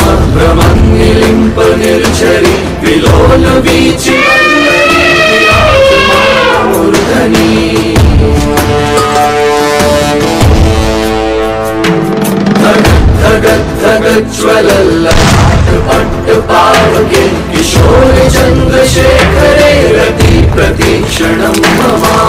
भ्रमन्निलिम्प निर्झरि विलोल वीचि मूर्धनि धगज्ज्वलल्ललाट पट्टपावके किशोर चन्द्रशेखरे रति प्रतीक्षणं मम